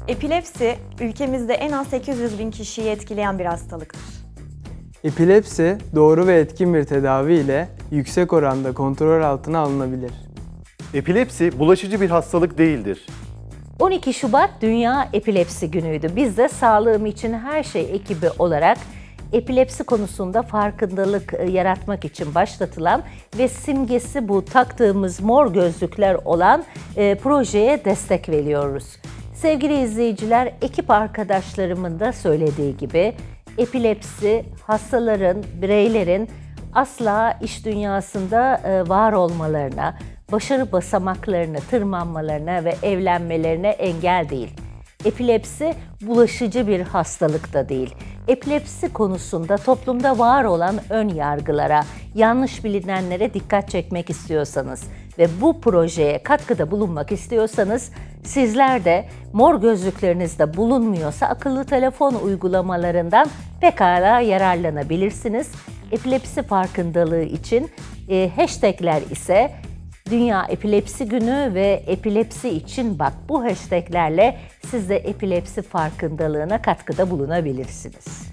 Epilepsi, ülkemizde en az 800 bin kişiyi etkileyen bir hastalıktır. Epilepsi, doğru ve etkin bir tedavi ile yüksek oranda kontrol altına alınabilir. Epilepsi bulaşıcı bir hastalık değildir. 12 Şubat Dünya Epilepsi Günü'ydü. Biz de Sağlığım İçin Her Şey ekibi olarak epilepsi konusunda farkındalık yaratmak için başlatılan ve simgesi bu taktığımız mor gözlükler olan projeye destek veriyoruz. Sevgili izleyiciler, ekip arkadaşlarımın da söylediği gibi epilepsi hastaların, bireylerin asla iş dünyasında var olmalarına, başarı basamaklarını tırmanmalarına ve evlenmelerine engel değil. Epilepsi bulaşıcı bir hastalık da değil. Epilepsi konusunda toplumda var olan ön yargılara, yanlış bilinenlere dikkat çekmek istiyorsanız ve bu projeye katkıda bulunmak istiyorsanız sizler de mor gözlüklerinizde bulunmuyorsa akıllı telefon uygulamalarından pekala yararlanabilirsiniz. Epilepsi farkındalığı için hashtagler ise Dünya Epilepsi Günü ve epilepsi için bak, bu hashtaglerle siz de epilepsi farkındalığına katkıda bulunabilirsiniz.